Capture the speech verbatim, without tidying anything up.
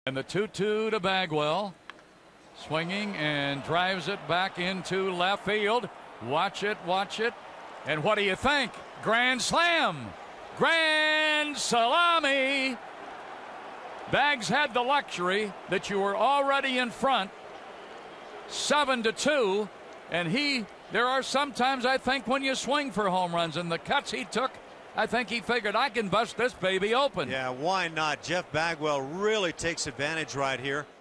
And the two two to Bagwell. Swinging and drives it back into left field. Watch it, watch it. And what do you think? Grand slam. Grand salami. Bags had the luxury that you were already in front. Seven to two. And he, there are sometimes I think when you swing for home runs, and the cuts he took, I think he figured I can bust this baby open. Yeah, why not? Jeff Bagwell really takes advantage right here.